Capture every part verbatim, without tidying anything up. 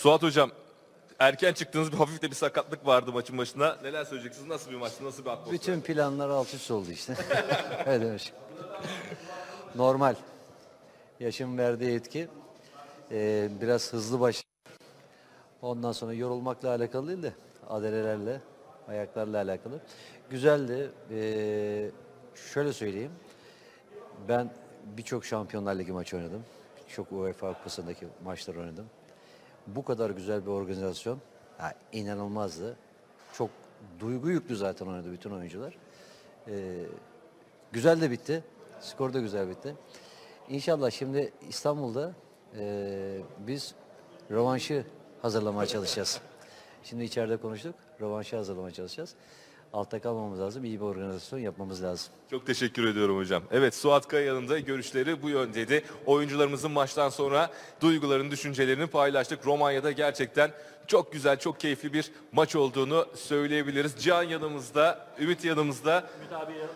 Suat Hocam, erken çıktığınız bir hafif de bir sakatlık vardı maçın başında. Neler söyleyeceksiniz? Nasıl bir maçtı? Nasıl bir atmosfer? Bütün planlar alt üst oldu işte. Öyle demiş. Normal. Yaşın verdiği etki. Ee, biraz hızlı baş. Ondan sonra yorulmakla alakalı değil de adelelerle, ayaklarla alakalı. Güzeldi. Ee, şöyle söyleyeyim. Ben birçok Şampiyonlar Ligi maçı oynadım. Çok UEFA Kupası'ndaki maçlar oynadım. Bu kadar güzel bir organizasyon ya, inanılmazdı. Çok duygu yüklü zaten oynadı bütün oyuncular. Ee, güzel de bitti. Skor da güzel bitti. İnşallah şimdi İstanbul'da e, biz rövanşı hazırlamaya çalışacağız. Şimdi içeride konuştuk. Rövanşı hazırlamaya çalışacağız. Altta kalmamız lazım. İyi bir organizasyon yapmamız lazım. Çok teşekkür ediyorum hocam. Evet, Suat Kaya'nın da görüşleri bu yöndeydi. Oyuncularımızın maçtan sonra duygularını, düşüncelerini paylaştık. Romanya'da gerçekten çok güzel, çok keyifli bir maç olduğunu söyleyebiliriz. Cihan yanımızda, Ümit yanımızda. Ümit abi ya.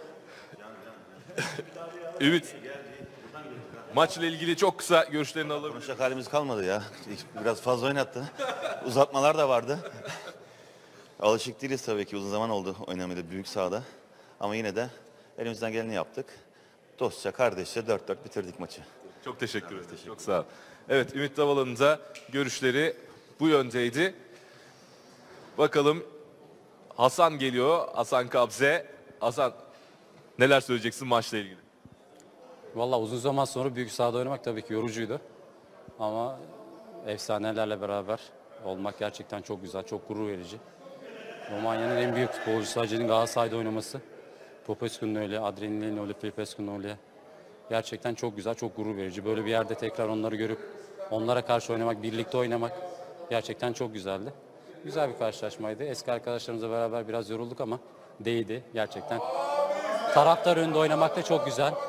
Ümit. Maçla ilgili çok kısa görüşlerini alabilir. Konuşacak halimiz kalmadı ya. Biraz fazla oynattı. Uzatmalar da vardı. Alışık değiliz tabii ki. Uzun zaman oldu oynamaya büyük sahada. Ama yine de elimizden geleni yaptık. Dostça, kardeşçe dört dört bitirdik maçı. Çok teşekkür ederim. Çok sağ ol. Evet, Ümit Davalan'ın da görüşleri bu yöndeydi. Bakalım, Hasan geliyor. Hasan Kabze. Hasan, neler söyleyeceksin maçla ilgili? Vallahi uzun zaman sonra büyük sahada oynamak tabii ki yorucuydu. Ama efsanelerle beraber olmak gerçekten çok güzel, çok gurur verici. Romanya'nın en büyük futbolcusu Hacı'nın Galatasaray'da oynaması. Popescu'nun öyle, Adrian'ın öyle, Filipescu'nun öyle. Gerçekten çok güzel, çok gurur verici. Böyle bir yerde tekrar onları görüp onlara karşı oynamak, birlikte oynamak gerçekten çok güzeldi. Güzel bir karşılaşmaydı. Eski arkadaşlarımızla beraber biraz yorulduk ama değdi gerçekten. Taraftar önünde oynamak da çok güzel.